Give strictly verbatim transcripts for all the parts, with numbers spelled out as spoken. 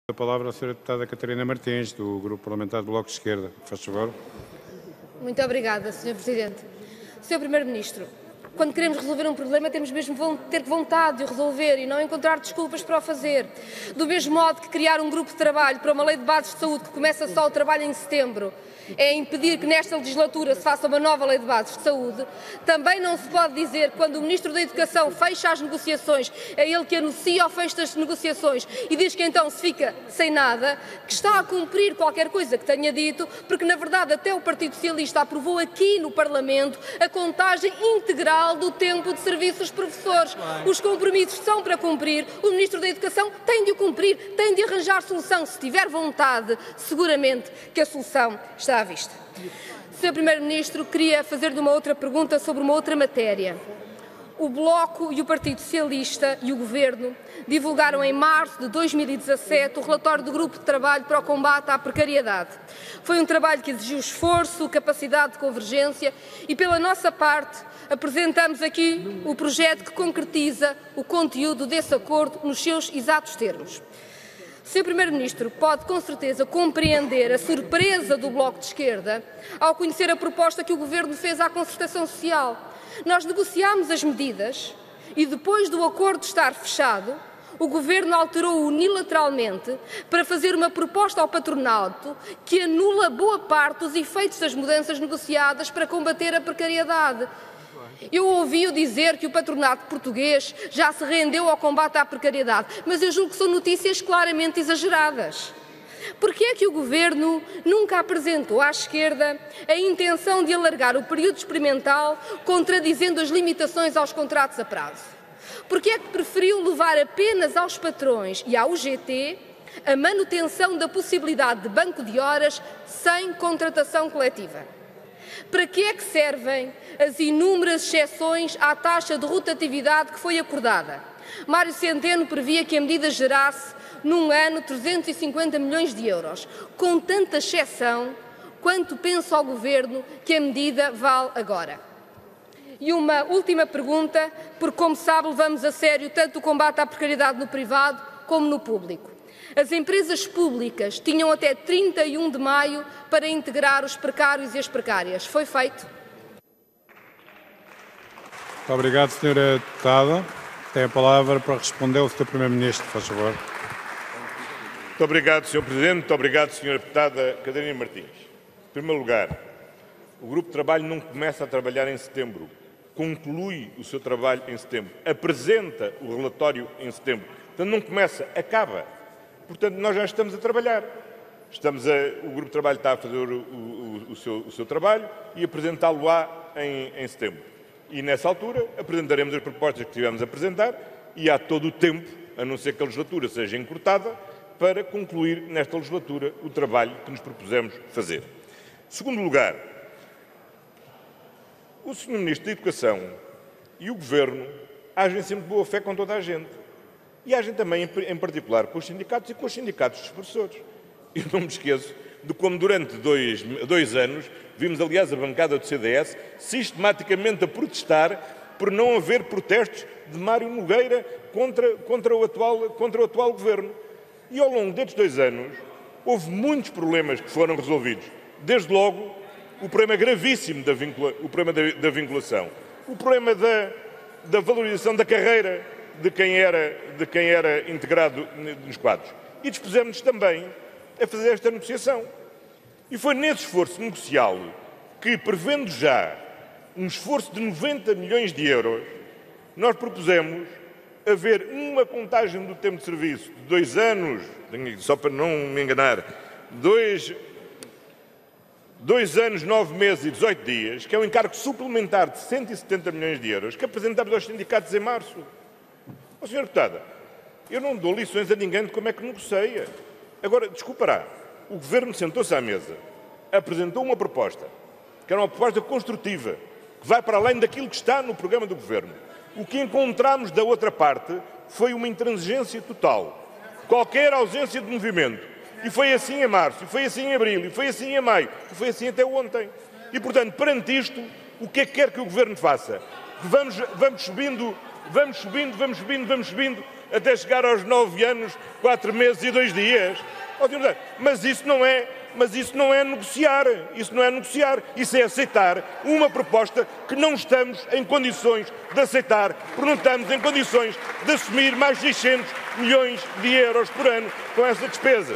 A palavra à senhora deputada Catarina Martins, do Grupo Parlamentar do Bloco de Esquerda. Faz favor. Muito obrigada, senhor Presidente. senhor Primeiro-Ministro, quando queremos resolver um problema temos mesmo de ter vontade de o resolver e não encontrar desculpas para o fazer. Do mesmo modo que criar um grupo de trabalho para uma lei de bases de saúde que começa só o trabalho em setembro é impedir que nesta legislatura se faça uma nova lei de bases de saúde, também não se pode dizer que quando o Ministro da Educação fecha as negociações, é ele que anuncia o fecho das negociações e diz que então se fica sem nada, que está a cumprir qualquer coisa que tenha dito, porque na verdade até o Partido Socialista aprovou aqui no Parlamento a contagem integral do tempo de serviço dos professores. Os compromissos são para cumprir, o Ministro da Educação tem de o cumprir, tem de arranjar solução. Se tiver vontade, seguramente que a solução está à vista. senhor Primeiro-Ministro, queria fazer-lhe uma outra pergunta sobre uma outra matéria. O Bloco e o Partido Socialista e o Governo divulgaram em março de dois mil e dezassete o relatório do Grupo de Trabalho para o Combate à Precariedade. Foi um trabalho que exigiu esforço, capacidade de convergência e, pela nossa parte, apresentamos aqui o projeto que concretiza o conteúdo desse acordo nos seus exatos termos. senhor Primeiro-Ministro, pode com certeza compreender a surpresa do Bloco de Esquerda ao conhecer a proposta que o Governo fez à concertação social. Nós negociámos as medidas e, depois do acordo estar fechado, o Governo alterou unilateralmente para fazer uma proposta ao patronato que anula boa parte dos efeitos das mudanças negociadas para combater a precariedade. Eu ouvi-o dizer que o patronato português já se rendeu ao combate à precariedade, mas eu julgo que são notícias claramente exageradas. Por que é que o Governo nunca apresentou à esquerda a intenção de alargar o período experimental, contradizendo as limitações aos contratos a prazo? Por que é que preferiu levar apenas aos patrões e à U G T a manutenção da possibilidade de banco de horas sem contratação coletiva? Para que é que servem as inúmeras exceções à taxa de rotatividade que foi acordada? Mário Centeno previa que a medida gerasse, num ano, trezentos e cinquenta milhões de euros. Com tanta exceção, quanto pensa o Governo que a medida vale agora? E uma última pergunta, porque, como sabe, levamos a sério tanto o combate à precariedade no privado como no público. As empresas públicas tinham até trinta e um de maio para integrar os precários e as precárias. Foi feito? Muito obrigado, senhora deputada. Tem a palavra para responder o senhor Primeiro-Ministro, faz favor. Muito obrigado, senhor Presidente. Muito obrigado, senhora deputada Catarina Martins. Em primeiro lugar, o Grupo de Trabalho não começa a trabalhar em setembro. Conclui o seu trabalho em setembro. Apresenta o relatório em setembro. Portanto, não começa, acaba. Portanto, nós já estamos a trabalhar. Estamos a, o Grupo de Trabalho está a fazer o, o, o, seu, o seu trabalho e apresentá-lo-á em, em setembro. E, nessa altura, apresentaremos as propostas que tivemos a apresentar e há todo o tempo, a não ser que a legislatura seja encurtada, para concluir nesta legislatura o trabalho que nos propusemos fazer. Em segundo lugar, o senhor Ministro da Educação e o Governo agem sempre de boa fé com toda a gente. E agem também, em particular, com os sindicatos e com os sindicatos dos professores. Eu não me esqueço de como, durante dois, dois anos, vimos, aliás, a bancada do C D S sistematicamente a protestar por não haver protestos de Mário Nogueira contra, contra, o, atual, contra o atual Governo. E, ao longo destes dois anos, houve muitos problemas que foram resolvidos. Desde logo, o problema gravíssimo da, vincula, o problema da, da vinculação, o problema da, da valorização da carreira de quem era, de quem era integrado nos quadros. E dispusemos-nos também a fazer esta negociação. E foi nesse esforço negocial que, prevendo já um esforço de noventa milhões de euros, nós propusemos haver uma contagem do tempo de serviço de dois anos, só para não me enganar, dois, dois anos, nove meses e dezoito dias, que é um encargo suplementar de cento e setenta milhões de euros, que apresentámos aos sindicatos em março. Ó, senhora deputada, eu não dou lições a ninguém de como é que negocia. Agora, desculpará, o Governo sentou-se à mesa, apresentou uma proposta, que era uma proposta construtiva, que vai para além daquilo que está no programa do Governo. O que encontramos da outra parte foi uma intransigência total. Qualquer ausência de movimento. E foi assim em março, e foi assim em abril, e foi assim em maio, e foi assim até ontem. E, portanto, perante isto, o que é que quer que o Governo faça? Vamos, vamos subindo, vamos subindo, vamos subindo, vamos subindo, até chegar aos nove anos, quatro meses e dois dias. Mas isso não é, mas isso não é negociar, isso não é negociar, isso é aceitar uma proposta que não estamos em condições de aceitar, porque não estamos em condições de assumir mais seiscentos milhões de euros por ano com essa despesa.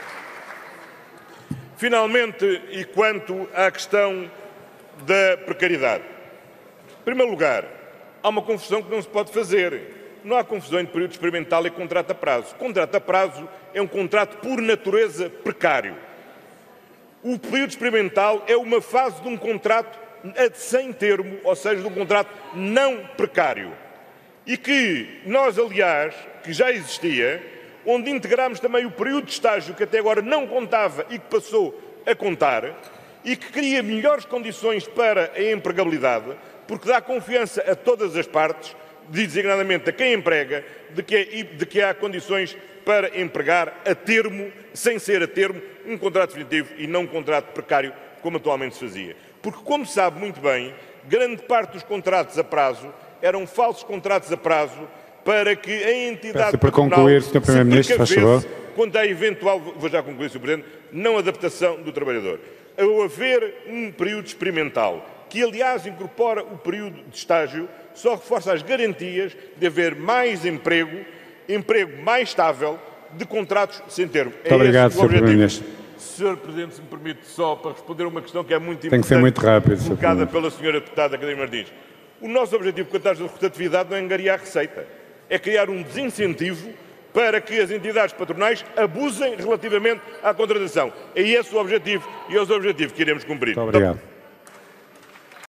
Finalmente, e quanto à questão da precariedade. Em primeiro lugar, há uma confusão que não se pode fazer. Não há confusão entre período experimental e contrato a prazo. Contrato a prazo é um contrato por natureza precário. O período experimental é uma fase de um contrato sem termo, ou seja, de um contrato não precário. E que nós, aliás, que já existia, onde integramos também o período de estágio, que até agora não contava e que passou a contar, e que cria melhores condições para a empregabilidade, porque dá confiança a todas as partes, designadamente a quem emprega, de que, é, de que há condições para empregar a termo, sem ser a termo, um contrato definitivo e não um contrato precário, como atualmente se fazia. Porque, como sabe muito bem, grande parte dos contratos a prazo eram falsos contratos a prazo para que a entidade para concluir, senhor Primeiro-Ministro, faz favor. Quanto à eventual, vou já concluir, senhor Presidente, não adaptação do trabalhador. Ao haver um período experimental, que aliás incorpora o período de estágio, só reforça as garantias de haver mais emprego, emprego mais estável, de contratos sem termo. Muito é obrigado, senhor Primeiro-Ministro. senhor Presidente, se me permite só para responder a uma questão que é muito importante. Tem que ser muito rápido, colocada pela senhora deputada Catarina Martins. O nosso objetivo com a taxa de rotatividade não é angariar receita, é criar um desincentivo para que as entidades patronais abusem relativamente à contratação. É esse o objetivo e é o objetivo que iremos cumprir. Muito obrigado.